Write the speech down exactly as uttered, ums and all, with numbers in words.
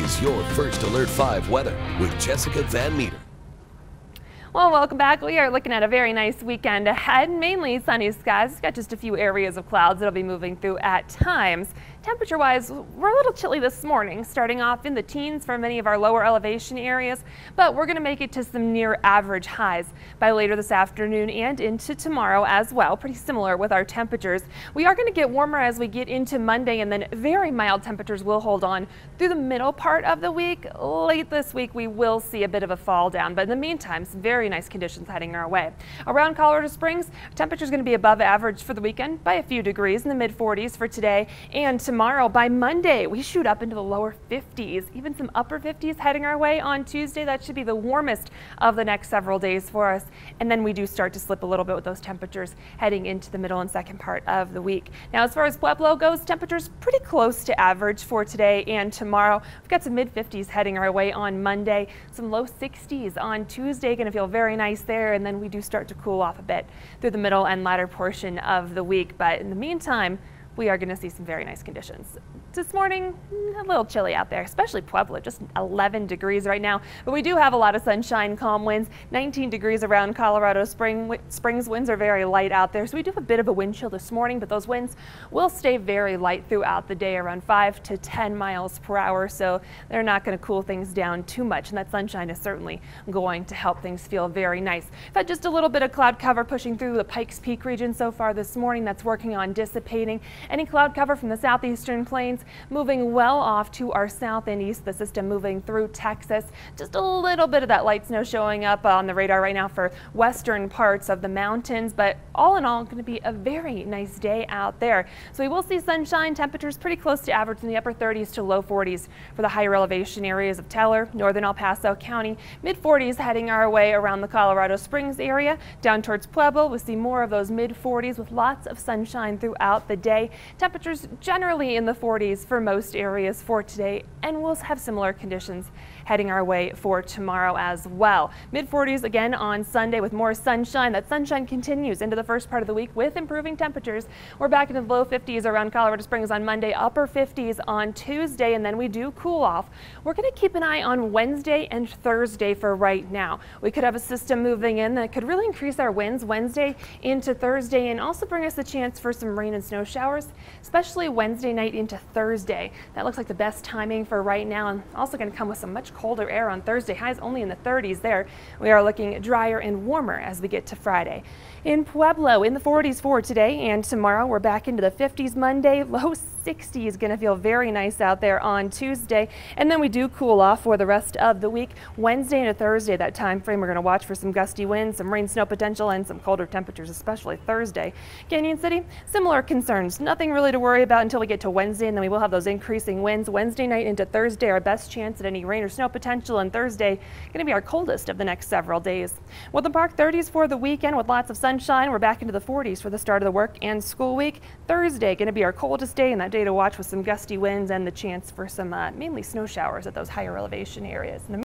is your First Alert five weather with Jessica Van Meter. Well, welcome back. We are looking at a very nice weekend ahead, mainly sunny skies. We've got just a few areas of clouds that'll be moving through at times. Temperature-wise, we're a little chilly this morning, starting off in the teens for many of our lower elevation areas, but we're going to make it to some near average highs by later this afternoon and into tomorrow as well. Pretty similar with our temperatures. We are going to get warmer as we get into Monday, and then very mild temperatures will hold on through the middle part of the week. Late this week, we will see a bit of a fall down, but in the meantime, some very nice conditions heading our way. Around Colorado Springs, temperature is going to be above average for the weekend by a few degrees in the mid forties for today and tomorrow. By Monday, we shoot up into the lower fifties, even some upper fifties heading our way on Tuesday. That should be the warmest of the next several days for us. And then we do start to slip a little bit with those temperatures heading into the middle and second part of the week. Now, as far as Pueblo goes, temperatures pretty close to average for today and tomorrow. We've got some mid fifties heading our way on Monday, some low sixties on Tuesday. Going to feel very nice there, and then we do start to cool off a bit through the middle and latter portion of the week. But in the meantime, we are going to see some very nice conditions. This morning, a little chilly out there, especially Pueblo, just eleven degrees right now. But we do have a lot of sunshine, calm winds, nineteen degrees around Colorado Spring, Springs. Winds are very light out there, so we do have a bit of a wind chill this morning, but those winds will stay very light throughout the day, around five to ten miles per hour, so they're not going to cool things down too much, and that sunshine is certainly going to help things feel very nice. We've had just a little bit of cloud cover pushing through the Pikes Peak region so far this morning. That's working on dissipating. Any cloud cover from the southeastern plains moving well off to our south and east. The system moving through Texas. Just a little bit of that light snow showing up on the radar right now for western parts of the mountains, but all in all, going to be a very nice day out there. So we will see sunshine, temperatures pretty close to average in the upper thirties to low forties for the higher elevation areas of Teller, northern El Paso County, mid forties heading our way around the Colorado Springs area. Down towards Pueblo, we'll see more of those mid forties with lots of sunshine throughout the day. Temperatures generally in the forties for most areas for today, and we'll have similar conditions heading our way for tomorrow as well. mid forties again on Sunday with more sunshine. That sunshine continues into the first part of the week with improving temperatures. We're back into the low fifties around Colorado Springs on Monday, upper fifties on Tuesday, and then we do cool off. We're going to keep an eye on Wednesday and Thursday for right now. We could have a system moving in that could really increase our winds Wednesday into Thursday and also bring us a chance for some rain and snow showers, especially Wednesday night into Thursday. That looks like the best timing for right now, and also going to come with some much colder air on Thursday. Highs only in the thirties there. We are looking drier and warmer as we get to Friday. In Pueblo, in the forties for today and tomorrow. We're back into the fifties Monday, low sixties. Going to feel very nice out there on Tuesday, and then we do cool off for the rest of the week. Wednesday into Thursday, that time frame, we're going to watch for some gusty winds, some rain, snow potential, and some colder temperatures, especially Thursday. Canyon City, similar concerns. Nothing really to worry about until we get to Wednesday, and then we will have those increasing winds Wednesday night into Thursday. Our best chance at any rain or snow potential, and Thursday going to be our coldest of the next several days. Woodland Park, thirties for the weekend with lots of sunshine. We're back into the forties for the start of the work and school week. Thursday going to be our coldest day, and that day to watch with some gusty winds and the chance for some uh, mainly snow showers at those higher elevation areas. In the